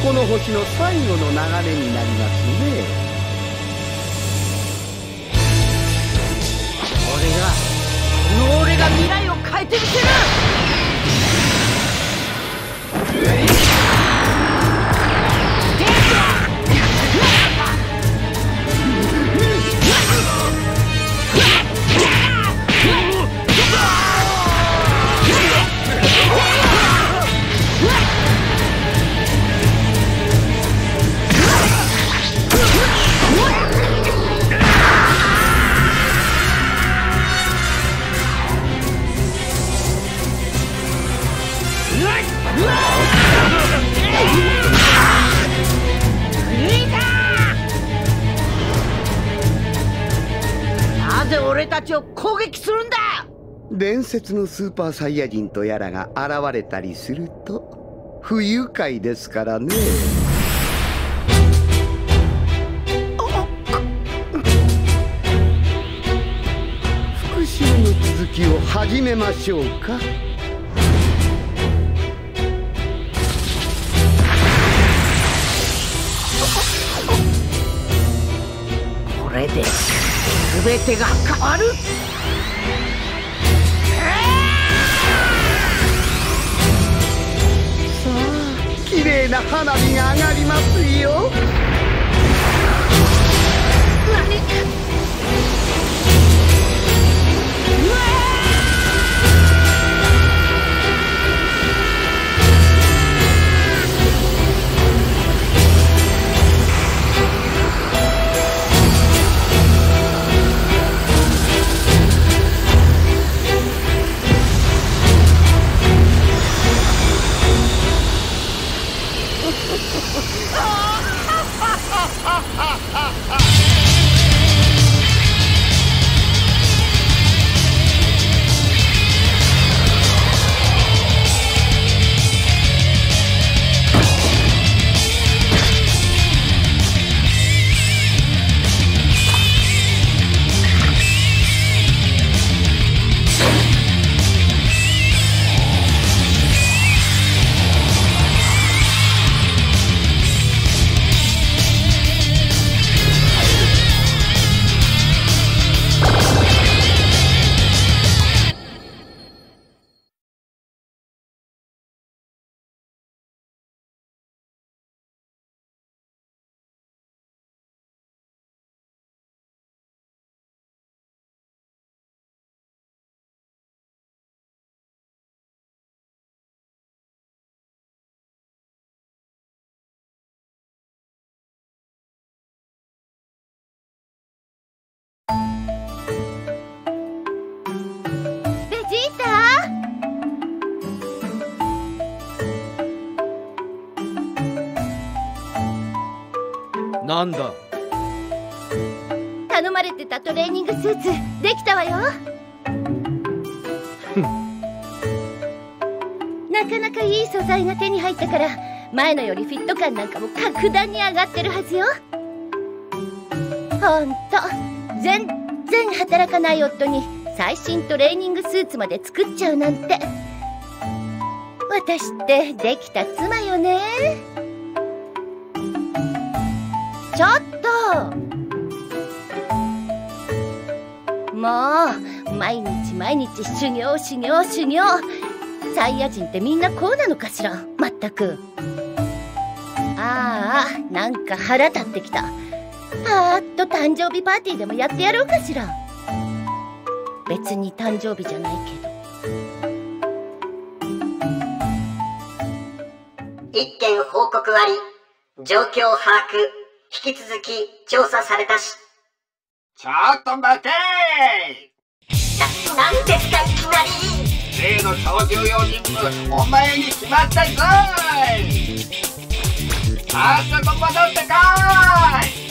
この星の最後の流れになりますね。 俺が未来を変えてみせる。なぜ俺たちを攻撃するんだ。 伝説のスーパーサイヤ人とやらが現れたりすると不愉快ですからね。復讐の続きを始めましょうか。 これで全てが変わる。 さあ、綺麗な花火が上がりますよ。 なんだ。 頼まれてたトレーニングスーツできたわよ。なかなかいい素材が手に入ったから前のよりフィット感なんかも格段に上がってるはずよ。ほんと全然働かない夫に最新トレーニングスーツまで作っちゃうなんて、私ってできた妻よね。ちょっともう毎日毎日修行修行修行。サイヤ人ってみんなこうなのかしら。まったく。ああ、なんか腹立ってきた。パーッと誕生日パーティーでもやってやろうかしら。別に誕生日じゃないけど。 一件報告あり、状況把握引き続き調査されたし。 ちょっと待てー。なんですかいきなり。 例の超重要人物お前に決まったぞい。さっさと戻ってこい。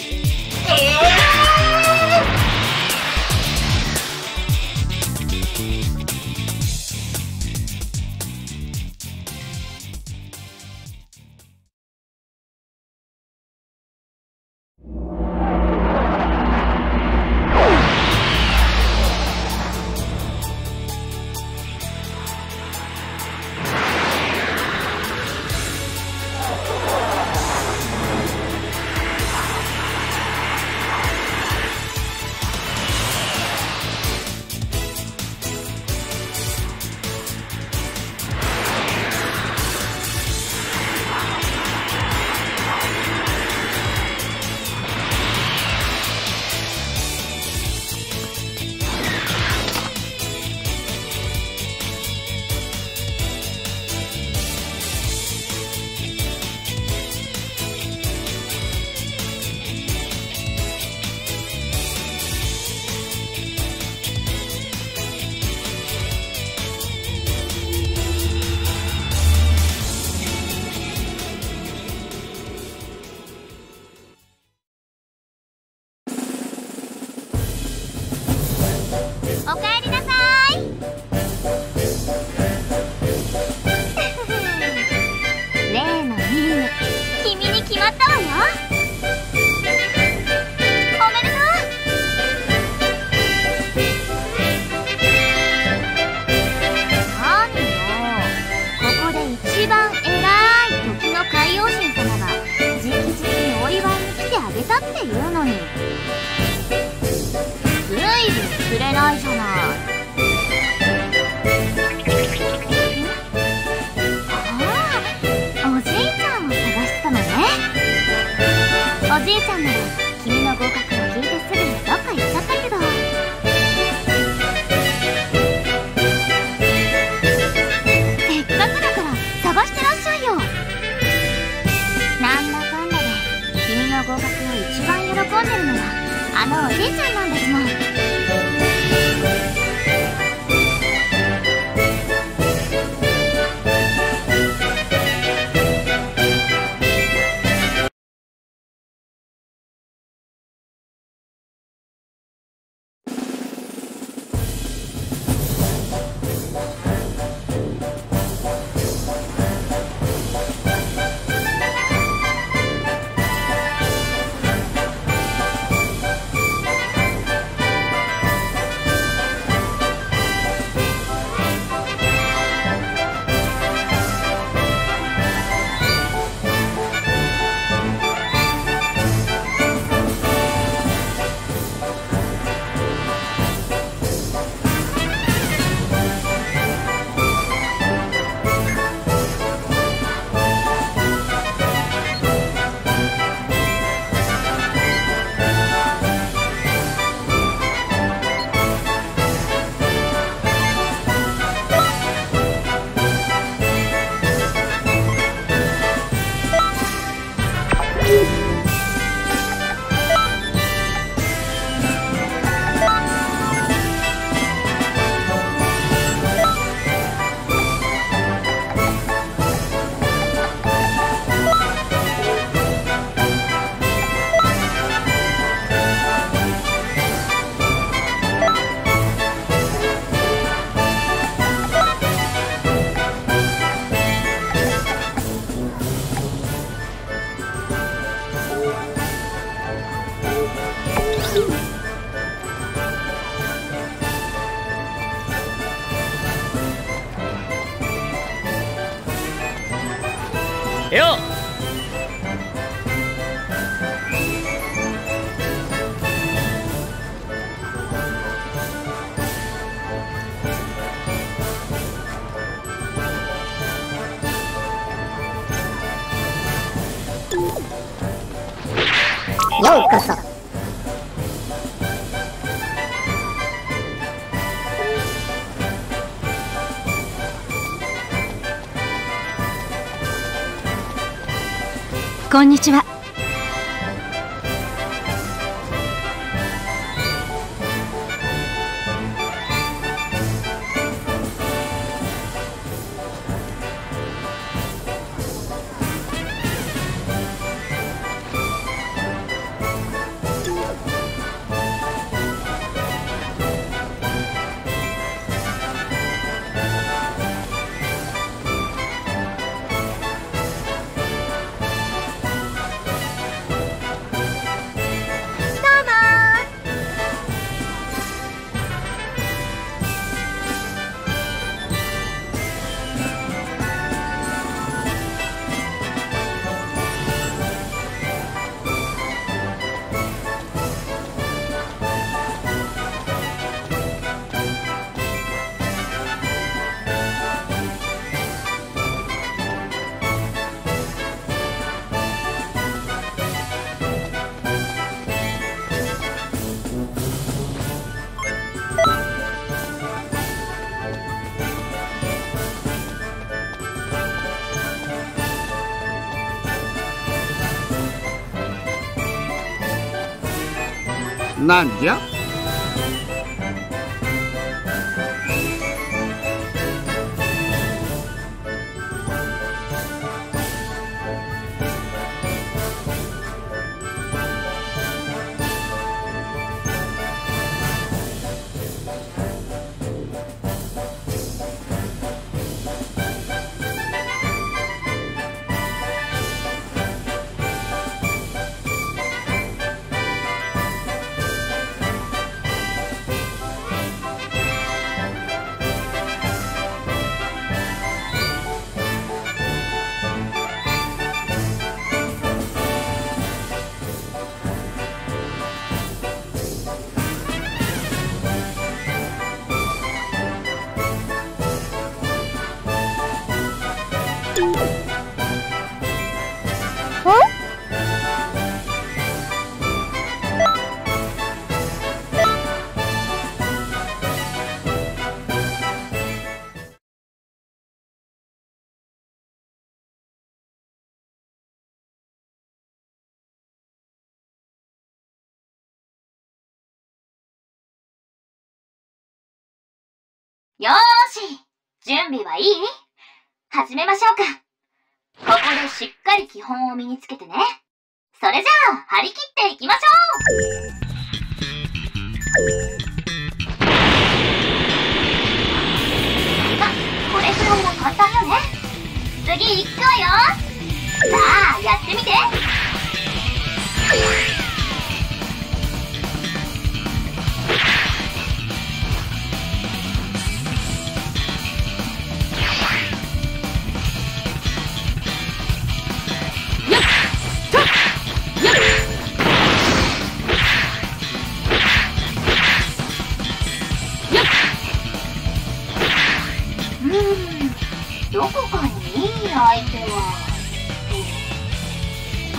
おかえりなさい。例の任務、君に決まったわよ。おめでとう。何よ、ここで一番偉い時の海王神様が直々にお祝いに来てあげたっていうのに、随分くれないじゃない。おじいちゃんを探してたのね。おじいちゃんなら君の合格を聞いてすぐにどっか行っちゃったけど。せっかくだから探してらっしゃいよ。なんだかんだで君の合格を一番喜んでるのはあのおじいちゃんなんですもん。 よようこそ。こんにちは。 なんじゃ？ よーし、準備はいい？始めましょうか。ここでしっかり基本を身につけてね。それじゃあ、張り切っていきましょう。これくらいは簡単よね。次行くわよ。さあ、やってみて。どこかにいい相手は。あ、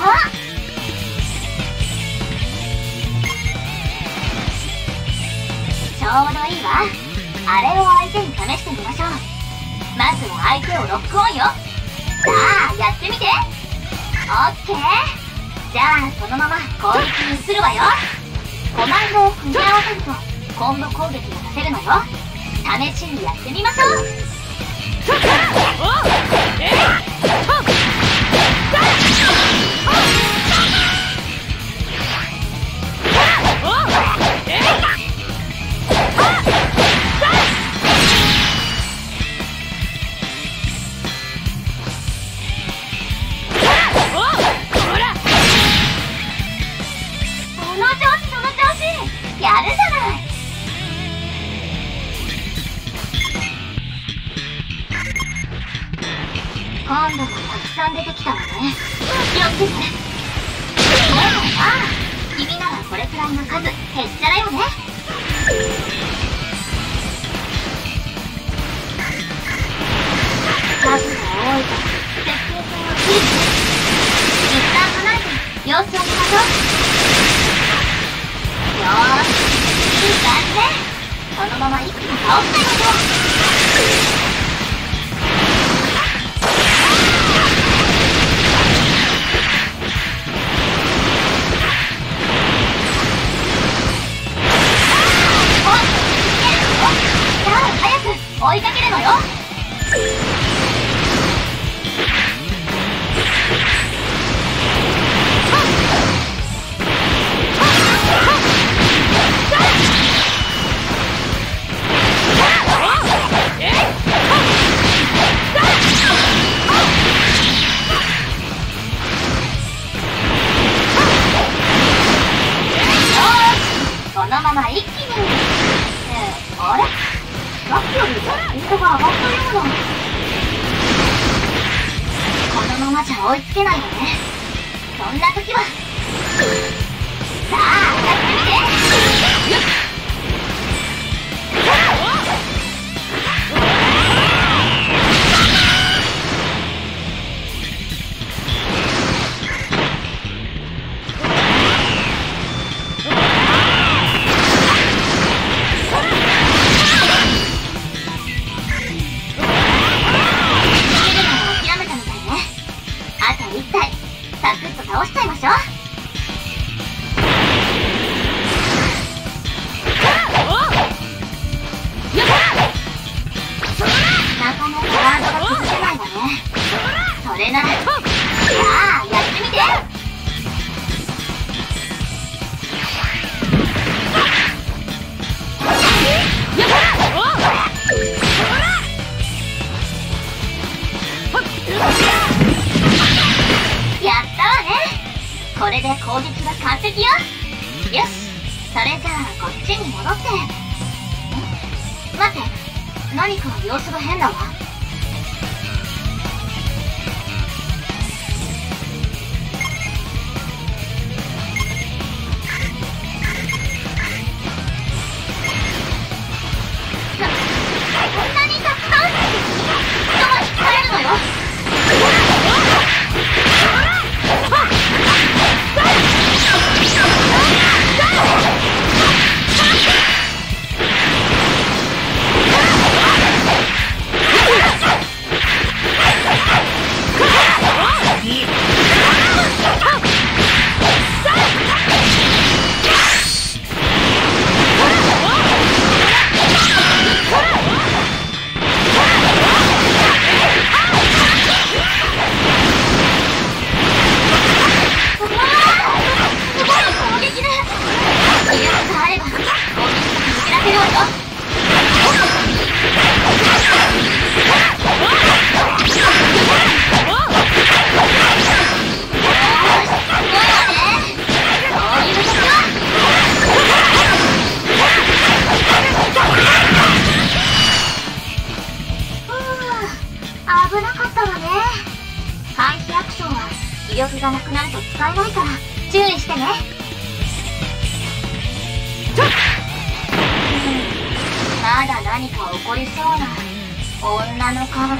ちょうどいいわ。あれを相手に試してみましょう。まずは相手をロックオンよ。さあ、やってみて。オッケー。じゃあそのまま攻撃にするわよ。コマンドを組み合わせるとコンボ攻撃が出せるのよ。試しにやってみましょう。やるじゃない。今度はたくさん出てきたわね。気をつけて。ああ、君ならこれくらいの数へっちゃらよね。数が多いと設定性をキープ。一旦離れて様子を見ましょう。よーし、いい感じね。このまま一気に倒しちゃいましょう。さあ、早く追いかけるのよ。このまま一気に。あれ？さっきよりスピードが上がったような。このままじゃ追いつけないわね。そんな時はさあ、やってみて。サクッと倒しちゃいましょう。なかなかガードが崩せないわね。それならさあ、やってみて。やったわね。これで攻撃は完璧よ。よし、それじゃあこっちに戻って。待って、何か様子が変だわ。こんなにたくさん人が引かれるのよ。やったわね。 使えないから注意してね。まだ何か起こりそうな女の勘。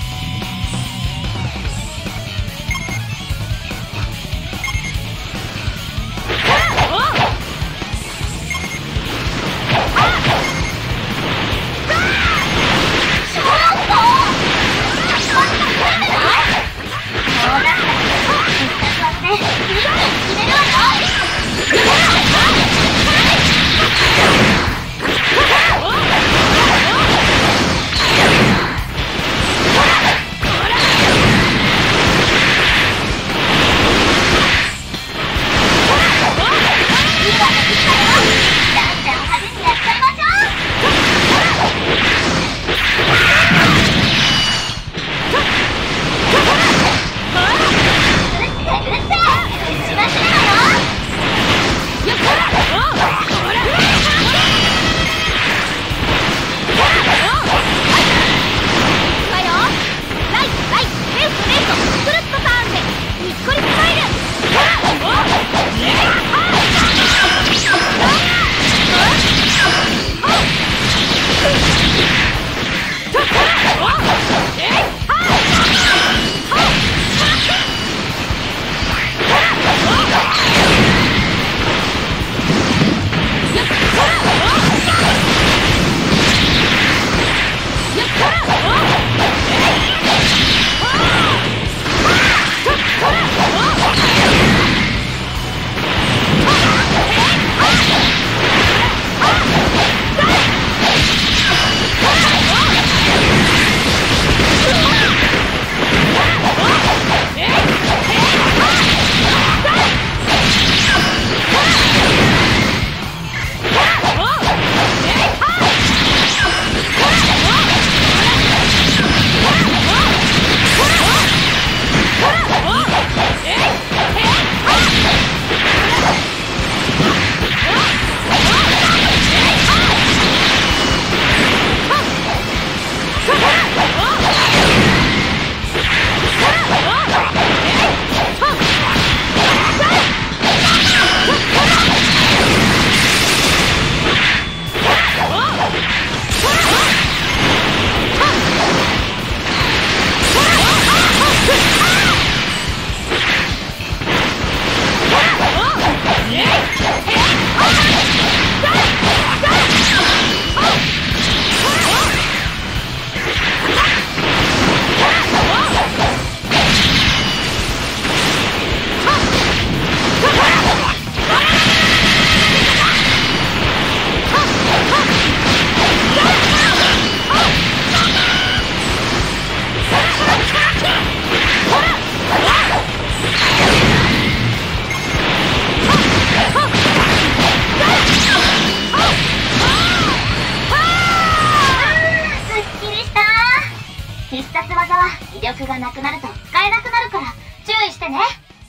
威力がなくなると使えなくなるから注意してね。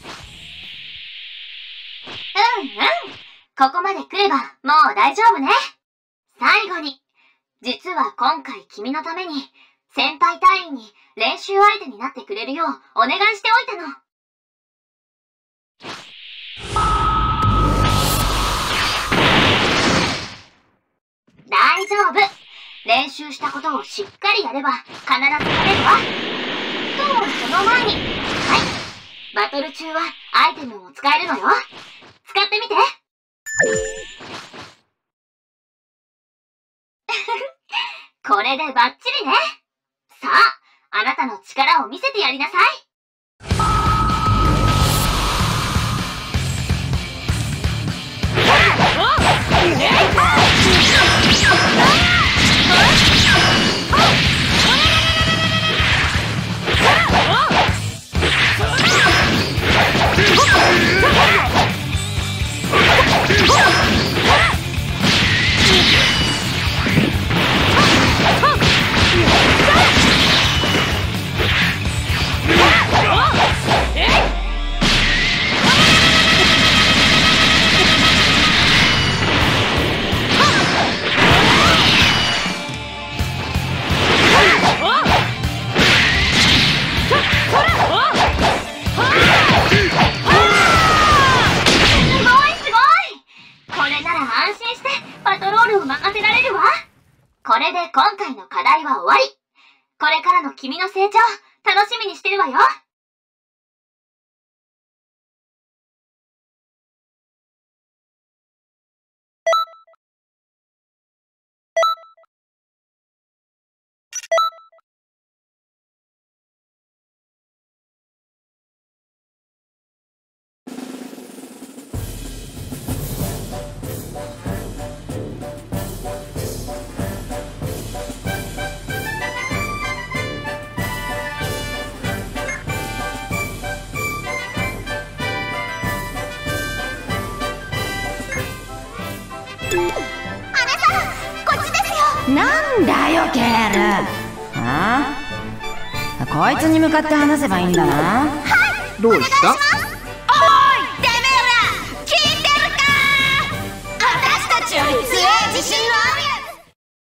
ここまで来ればもう大丈夫ね。最後に、実は今回君のために先輩隊員に練習相手になってくれるようお願いしておいたの。大丈夫。練習したことをしっかりやれば必ず取れるわ。その前に、バトル中はアイテムも使えるのよ。使ってみて。これでバッチリね。さあ、あなたの力を見せてやりなさい。 れで今回の課題は終わり。これからの君の成長、楽しみにしてるわよ。 なんだよケール。ああ、こいつに向かって話せばいいんだな。 どうした？ おいてめえら聞いてるか？私たちより強い自信のあるやつ。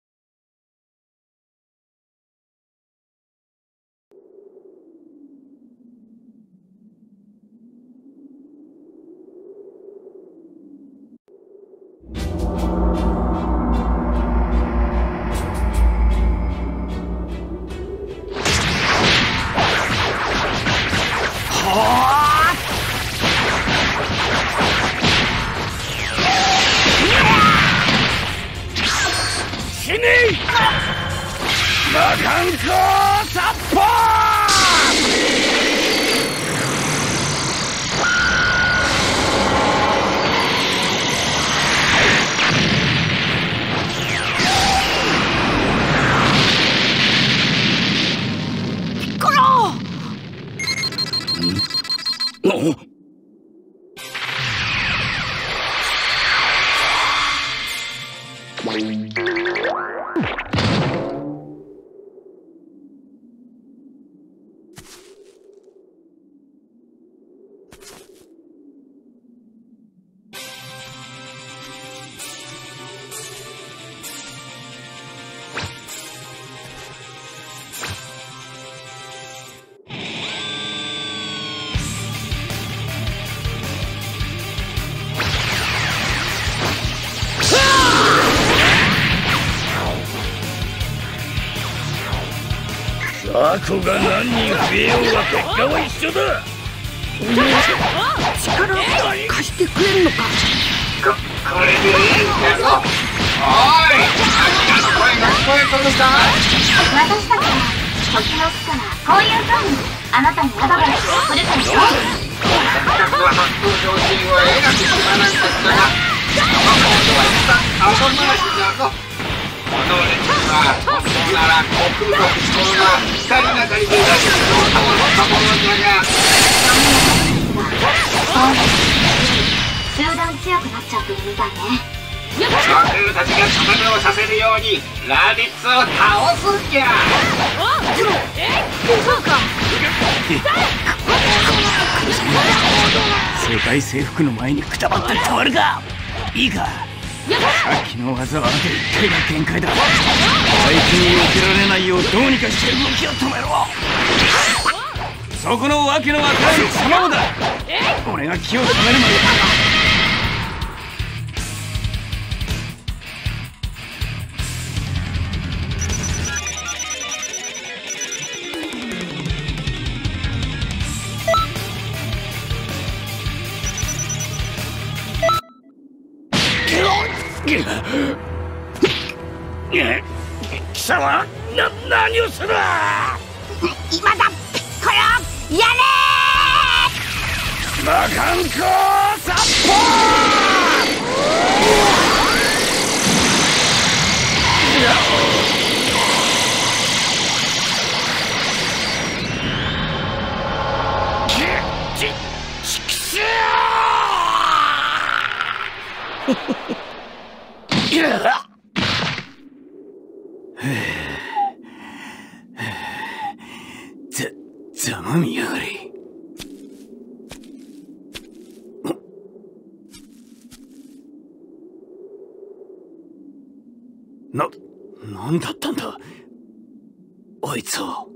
雑魚が何人増えようが結果は一緒だ。 力貸してくれるのか？ これでいいんだぞ。おい、あんたの声が聞こえとるか？ 私たちは時の木からこういう風にあなたにアドバイスを送るからよ。 私たちは発動上心を描く島なんですから、このコードはただ後回しだぞ。この列は本当なら国の不幸が光なかりで出してそうと思ったものだが、 集団強くなっちゃってるみたいね。 僕たちが束をさせるようにラディッツを倒すんじゃ。 世界征服の前にくたばってたまるか。いいか、さっきの技はあと1回が限界だ。相手に避けられないようどうにかして動きを止めろ。そこのわけのわからん卵だ。俺が気を止めるまで。貴様、何をする？ 今だ、これをやれー！ 魔漢光殺法！ちくしょざまみやがれ。なんだったんだあいつは。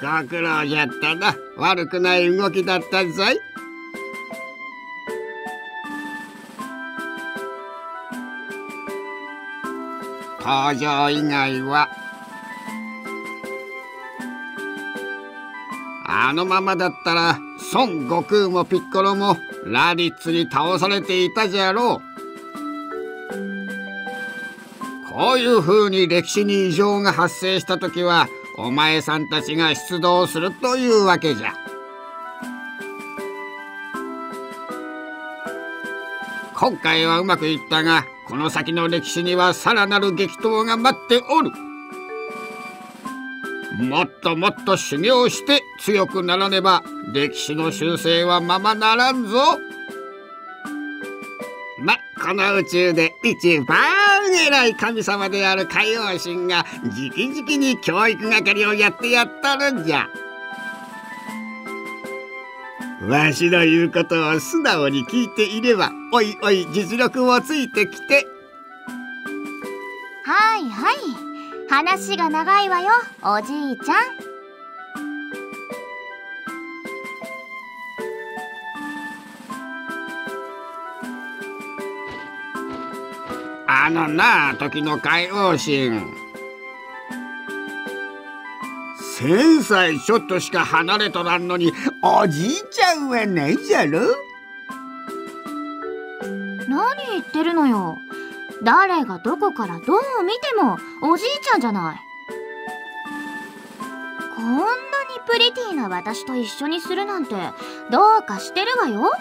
ご苦労じゃったな。悪くない動きだったぞい。登場以外はあのままだったら孫悟空もピッコロもラディッツに倒されていたじゃろう。こういう風に歴史に異常が発生した時はお前さんたちが出動するというわけじゃ。今回はうまくいったが、この先の歴史にはさらなる激闘が待っておる。もっともっと修行して強くならねば歴史の修正はままならんぞ。この宇宙で一番偉い神様である海王神が直々に教育係をやってやったるんじゃ。わしの言うことを素直に聞いていればおいおい実力もついてきて。 はいはい、話が長いわよおじいちゃん。 あのな、時の海王神、1000歳ちょっとしか離れとらんのにおじいちゃんはないじゃろ。 何言ってるのよ。誰がどこからどう見てもおじいちゃんじゃない。こんなにプリティな私と一緒にするなんてどうかしてるわよ。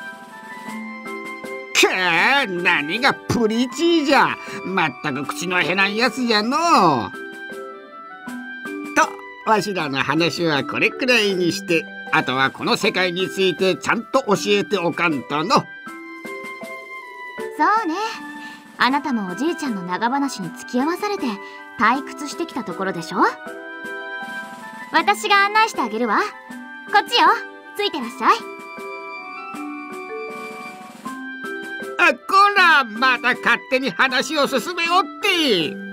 何がプリティじゃ。まったく口の減らんやつじゃのう。とわしらの話はこれくらいにして、あとはこの世界についてちゃんと教えておかんとの。 そうね、あなたもおじいちゃんの長話に付き合わされて退屈してきたところでしょ。私が案内してあげるわ。こっちよ、ついてらっしゃい。 こら、また勝手に話を進めおって。